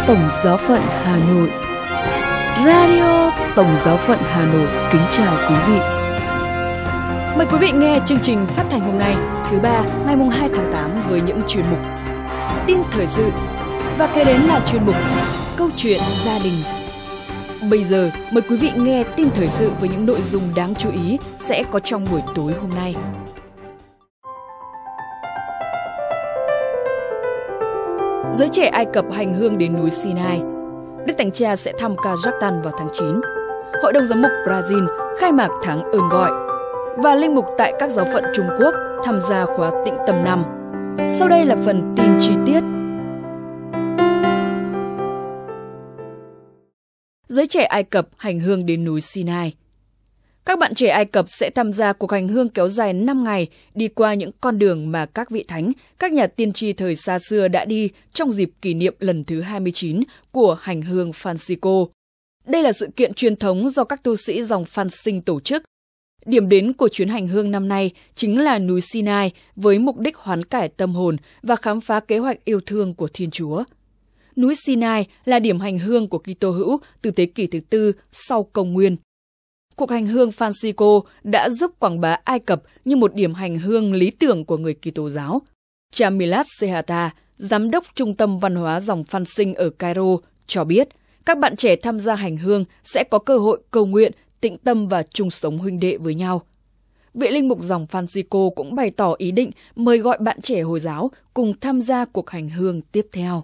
Tổng Giáo phận Hà Nội. Radio Tổng Giáo phận Hà Nội kính chào quý vị. Mời quý vị nghe chương trình phát thanh hôm nay, thứ ba, ngày 2 tháng 8 với những chuyên mục tin thời sự và kế đến là chuyên mục câu chuyện gia đình. Bây giờ mời quý vị nghe tin thời sự với những nội dung đáng chú ý sẽ có trong buổi tối hôm nay. Giới trẻ Ai Cập hành hương đến núi Sinai. Đức Thánh Cha sẽ thăm Kazakhstan vào tháng 9. Hội đồng giám mục Brazil khai mạc tháng ơn gọi. Và linh mục tại các giáo phận Trung Quốc tham gia khóa tĩnh tâm 5. Sau đây là phần tin chi tiết. Giới trẻ Ai Cập hành hương đến núi Sinai. Các bạn trẻ Ai Cập sẽ tham gia cuộc hành hương kéo dài 5 ngày đi qua những con đường mà các vị thánh, các nhà tiên tri thời xa xưa đã đi trong dịp kỷ niệm lần thứ 29 của hành hương Francisco. Đây là sự kiện truyền thống do các tu sĩ dòng Franciscan tổ chức. Điểm đến của chuyến hành hương năm nay chính là núi Sinai với mục đích hoán cải tâm hồn và khám phá kế hoạch yêu thương của Thiên Chúa. Núi Sinai là điểm hành hương của Kitô hữu từ thế kỷ thứ 4 sau Công nguyên. Cuộc hành hương Francisco đã giúp quảng bá Ai Cập như một điểm hành hương lý tưởng của người Kitô giáo. Cha Milad Sehata, giám đốc Trung tâm Văn hóa dòng Franciscan ở Cairo, cho biết các bạn trẻ tham gia hành hương sẽ có cơ hội cầu nguyện, tĩnh tâm và chung sống huynh đệ với nhau. Vị linh mục dòng Francisco cũng bày tỏ ý định mời gọi bạn trẻ Hồi giáo cùng tham gia cuộc hành hương tiếp theo.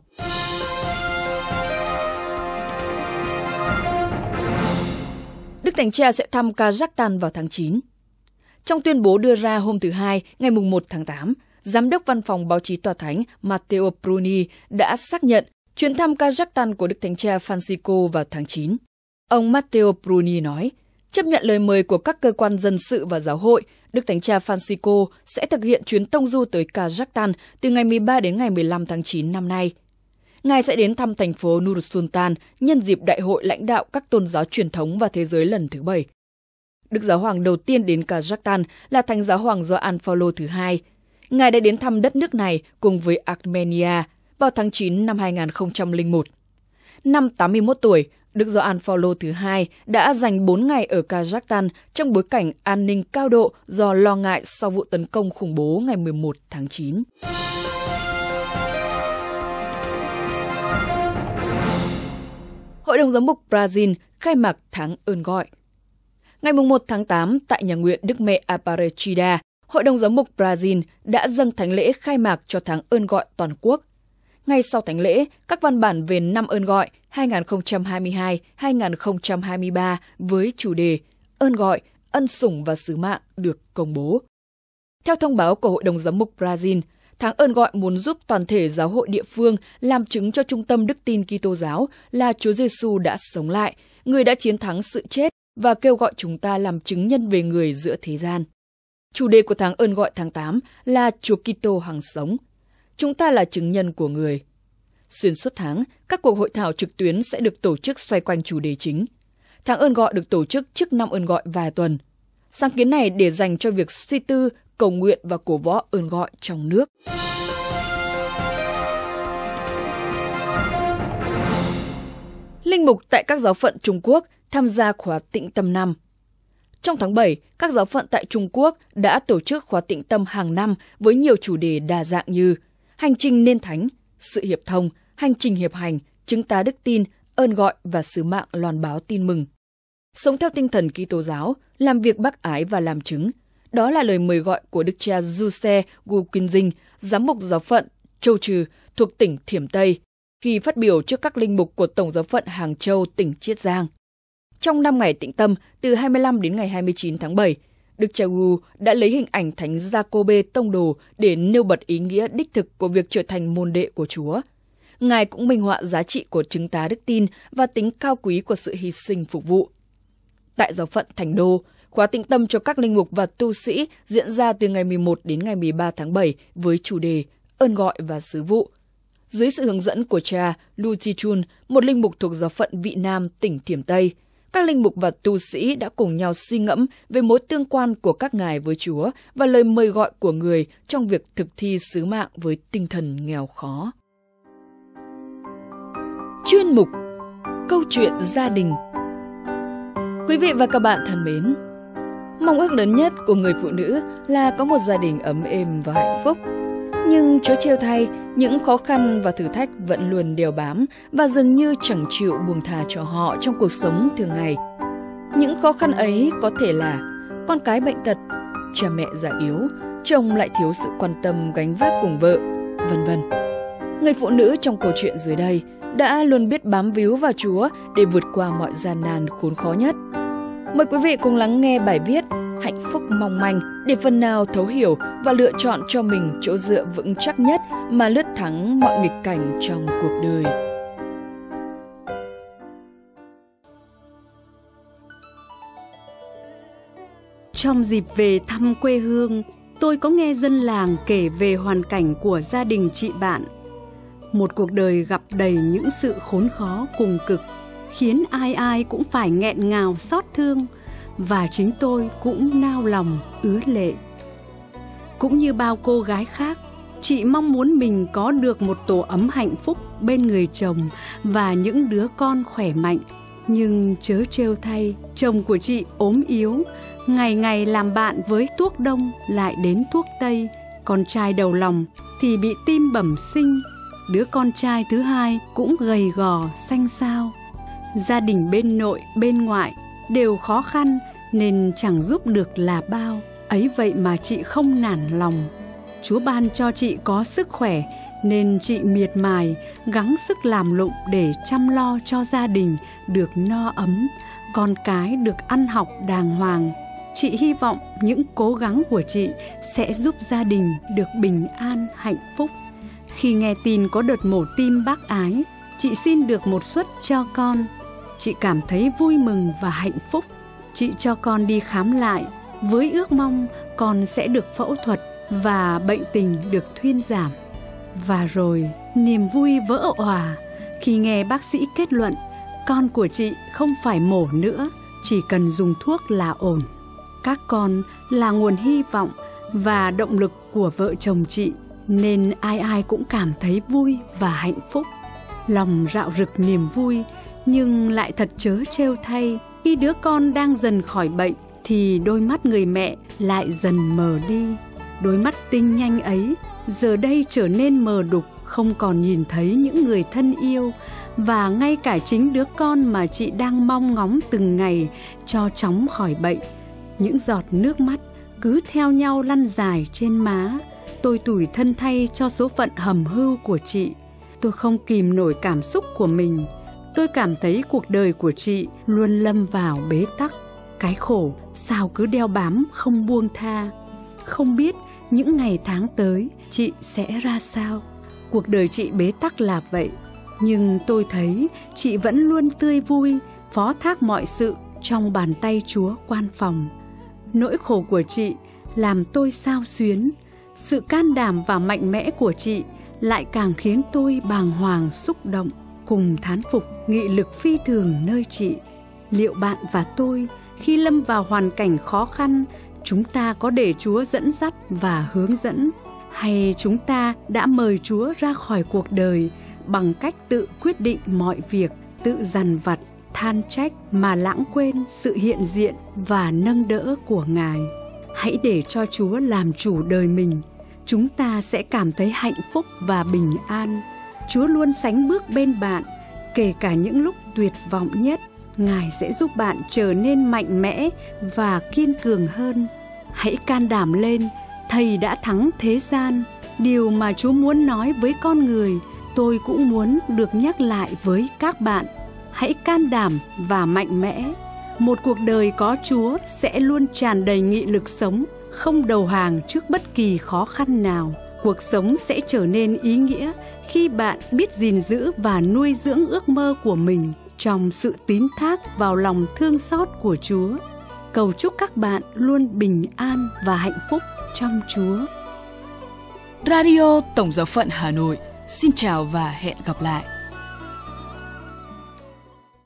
Đức Thánh Cha sẽ thăm Kazakhstan vào tháng 9. Trong tuyên bố đưa ra hôm thứ Hai, ngày 1 tháng 8, Giám đốc Văn phòng Báo chí Tòa Thánh Matteo Bruni đã xác nhận chuyến thăm Kazakhstan của Đức Thánh Cha Francisco vào tháng 9. Ông Matteo Bruni nói, chấp nhận lời mời của các cơ quan dân sự và giáo hội, Đức Thánh Cha Francisco sẽ thực hiện chuyến tông du tới Kazakhstan từ ngày 13 đến ngày 15 tháng 9 năm nay. Ngài sẽ đến thăm thành phố Nur Sultan nhân dịp Đại hội lãnh đạo các tôn giáo truyền thống và thế giới lần thứ 7. Đức Giáo hoàng đầu tiên đến Kazakhstan là Thánh Giáo hoàng Gioan Phaolô thứ hai. Ngài đã đến thăm đất nước này cùng với Armenia vào tháng 9 năm 2001. Năm 81 tuổi, Đức Gioan Phaolô thứ hai đã dành 4 ngày ở Kazakhstan trong bối cảnh an ninh cao độ do lo ngại sau vụ tấn công khủng bố ngày 11 tháng 9. Hội đồng giám mục Brazil khai mạc tháng ơn gọi. Ngày 1 tháng 8, tại nhà nguyện Đức Mẹ Aparecida, Hội đồng giám mục Brazil đã dâng thánh lễ khai mạc cho tháng ơn gọi toàn quốc. Ngay sau thánh lễ, các văn bản về năm ơn gọi 2022-2023 với chủ đề ơn gọi, ân sủng và sứ mạng được công bố. Theo thông báo của Hội đồng giám mục Brazil, tháng ơn gọi muốn giúp toàn thể giáo hội địa phương làm chứng cho trung tâm đức tin Kitô giáo là Chúa Giêsu đã sống lại, người đã chiến thắng sự chết và kêu gọi chúng ta làm chứng nhân về người giữa thế gian. Chủ đề của tháng ơn gọi tháng 8 là Chúa Kitô hằng sống. Chúng ta là chứng nhân của người. Xuyên suốt tháng, các cuộc hội thảo trực tuyến sẽ được tổ chức xoay quanh chủ đề chính. Tháng ơn gọi được tổ chức trước năm ơn gọi vài tuần. Sáng kiến này để dành cho việc suy tư, cầu nguyện và cổ võ ơn gọi trong nước. Linh mục tại các giáo phận Trung Quốc tham gia khóa tĩnh tâm 5. Trong tháng 7, các giáo phận tại Trung Quốc đã tổ chức khóa tĩnh tâm hàng năm với nhiều chủ đề đa dạng như hành trình nên thánh, sự hiệp thông, hành trình hiệp hành, chứng tá đức tin, ơn gọi và sứ mạng loan báo tin mừng. Sống theo tinh thần Kitô giáo, làm việc bác ái và làm chứng. Đó là lời mời gọi của Đức cha Giuse Gu Kinh giám mục giáo phận Châu Trừ thuộc tỉnh Thiểm Tây, khi phát biểu trước các linh mục của Tổng giáo phận Hàng Châu, tỉnh Chiết Giang. Trong 5 ngày tĩnh tâm, từ 25 đến ngày 29 tháng 7, Đức cha Gu đã lấy hình ảnh Thánh Giacôbê Tông Đồ để nêu bật ý nghĩa đích thực của việc trở thành môn đệ của Chúa. Ngài cũng minh họa giá trị của chứng tá đức tin và tính cao quý của sự hy sinh phục vụ. Tại giáo phận Thành Đô, khóa tĩnh tâm cho các linh mục và tu sĩ diễn ra từ ngày 11 đến ngày 13 tháng 7 với chủ đề ơn gọi và sứ vụ. Dưới sự hướng dẫn của cha Lu Chi-chun, một linh mục thuộc giáo phận Vị Nam, tỉnh Thiểm Tây, các linh mục và tu sĩ đã cùng nhau suy ngẫm về mối tương quan của các ngài với Chúa và lời mời gọi của người trong việc thực thi sứ mạng với tinh thần nghèo khó. chuyên mục Câu chuyện gia đình. Quý vị và các bạn thân mến, mong ước lớn nhất của người phụ nữ là có một gia đình ấm êm và hạnh phúc. Nhưng Chúa trêu thay, những khó khăn và thử thách vẫn luôn đeo bám và dường như chẳng chịu buông tha cho họ trong cuộc sống thường ngày. Những khó khăn ấy có thể là con cái bệnh tật, cha mẹ già yếu, chồng lại thiếu sự quan tâm gánh vác cùng vợ, vân vân. Người phụ nữ trong câu chuyện dưới đây đã luôn biết bám víu vào Chúa để vượt qua mọi gian nan khốn khó nhất. Mời quý vị cùng lắng nghe bài viết Hạnh phúc mong manh để phần nào thấu hiểu và lựa chọn cho mình chỗ dựa vững chắc nhất mà lướt thắng mọi nghịch cảnh trong cuộc đời. Trong dịp về thăm quê hương, tôi có nghe dân làng kể về hoàn cảnh của gia đình chị bạn. Một cuộc đời gặp đầy những sự khốn khó cùng cực, khiến ai ai cũng phải nghẹn ngào xót thương, và chính tôi cũng nao lòng ứa lệ. Cũng như bao cô gái khác, chị mong muốn mình có được một tổ ấm hạnh phúc bên người chồng và những đứa con khỏe mạnh. Nhưng chớ trêu thay, chồng của chị ốm yếu, ngày ngày làm bạn với thuốc đông lại đến thuốc tây. Con trai đầu lòng thì bị tim bẩm sinh, đứa con trai thứ hai cũng gầy gò xanh xao. Gia đình bên nội bên ngoại đều khó khăn nên chẳng giúp được là bao. Ấy vậy mà chị không nản lòng. Chúa ban cho chị có sức khỏe nên chị miệt mài, gắng sức làm lụng để chăm lo cho gia đình được no ấm, con cái được ăn học đàng hoàng. Chị hy vọng những cố gắng của chị sẽ giúp gia đình được bình an, hạnh phúc. Khi nghe tin có đợt mổ tim bác Ái, chị xin được một suất cho con. Chị cảm thấy vui mừng và hạnh phúc. Chị cho con đi khám lại với ước mong con sẽ được phẫu thuật và bệnh tình được thuyên giảm. Và rồi niềm vui vỡ òa khi nghe bác sĩ kết luận con của chị không phải mổ nữa, chỉ cần dùng thuốc là ổn. Các con là nguồn hy vọng và động lực của vợ chồng chị, nên ai ai cũng cảm thấy vui và hạnh phúc. Lòng rạo rực niềm vui, nhưng lại thật trớ trêu thay, khi đứa con đang dần khỏi bệnh thì đôi mắt người mẹ lại dần mờ đi. Đôi mắt tinh nhanh ấy giờ đây trở nên mờ đục, không còn nhìn thấy những người thân yêu, và ngay cả chính đứa con mà chị đang mong ngóng từng ngày cho chóng khỏi bệnh. Những giọt nước mắt cứ theo nhau lăn dài trên má. Tôi tủi thân thay cho số phận hầm hưu của chị. Tôi không kìm nổi cảm xúc của mình. Tôi cảm thấy cuộc đời của chị luôn lâm vào bế tắc. Cái khổ sao cứ đeo bám không buông tha. Không biết những ngày tháng tới chị sẽ ra sao. Cuộc đời chị bế tắc là vậy, nhưng tôi thấy chị vẫn luôn tươi vui, phó thác mọi sự trong bàn tay Chúa quan phòng. Nỗi khổ của chị làm tôi xao xuyến. Sự can đảm và mạnh mẽ của chị lại càng khiến tôi bàng hoàng xúc động, cùng thán phục nghị lực phi thường nơi chị. Liệu bạn và tôi khi lâm vào hoàn cảnh khó khăn, chúng ta có để Chúa dẫn dắt và hướng dẫn, hay chúng ta đã mời Chúa ra khỏi cuộc đời bằng cách tự quyết định mọi việc, tự dằn vặt, than trách mà lãng quên sự hiện diện và nâng đỡ của Ngài? Hãy để cho Chúa làm chủ đời mình. Chúng ta sẽ cảm thấy hạnh phúc và bình an. Chúa luôn sánh bước bên bạn, kể cả những lúc tuyệt vọng nhất. Ngài sẽ giúp bạn trở nên mạnh mẽ và kiên cường hơn. Hãy can đảm lên, Thầy đã thắng thế gian. Điều mà Chúa muốn nói với con người, tôi cũng muốn được nhắc lại với các bạn. Hãy can đảm và mạnh mẽ. Một cuộc đời có Chúa sẽ luôn tràn đầy nghị lực sống, không đầu hàng trước bất kỳ khó khăn nào. Cuộc sống sẽ trở nên ý nghĩa khi bạn biết gìn giữ và nuôi dưỡng ước mơ của mình trong sự tín thác vào lòng thương xót của Chúa. Cầu chúc các bạn luôn bình an và hạnh phúc trong Chúa. Radio Tổng Giáo phận Hà Nội xin chào và hẹn gặp lại.